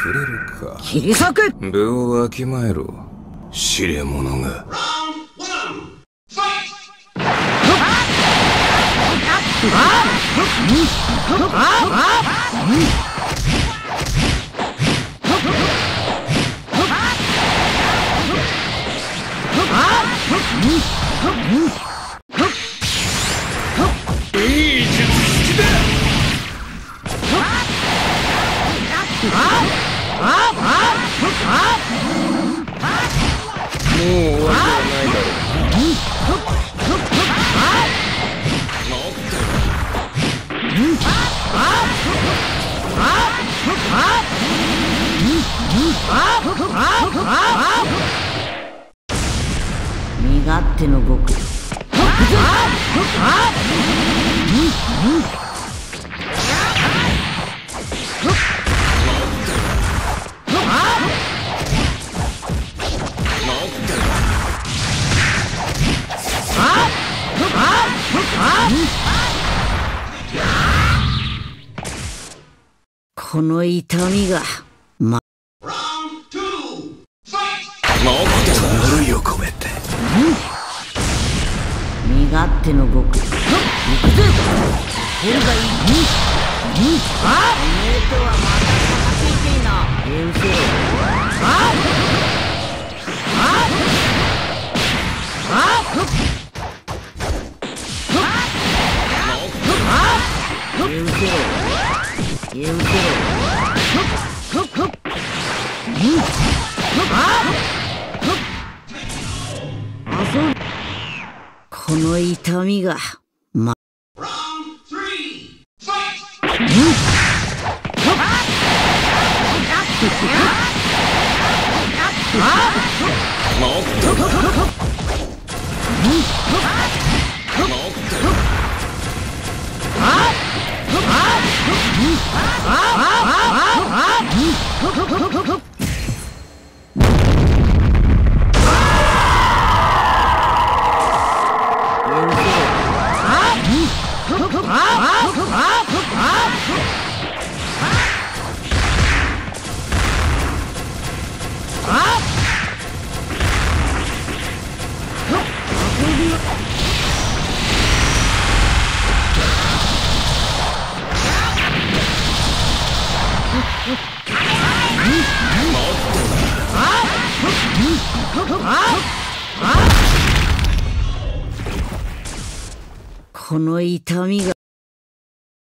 触れるか。 切り裂く。 部をわきまえろ、知れ者が。いい術式だ。もう終わりはないだろう。 身勝手の極意。この痛みがもっと呪いを込めて。身勝手の極意。行くぜ。これがいい。おめえとはまた戦っていけえな。許せろ。許せろ。この痛みがこの痛みが